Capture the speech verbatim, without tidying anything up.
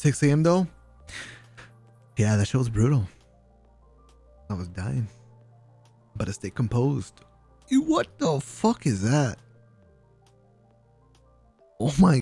six A M though? Yeah, that show was brutal. I was dying. But to stay composed. You, what the fuck is that? Oh my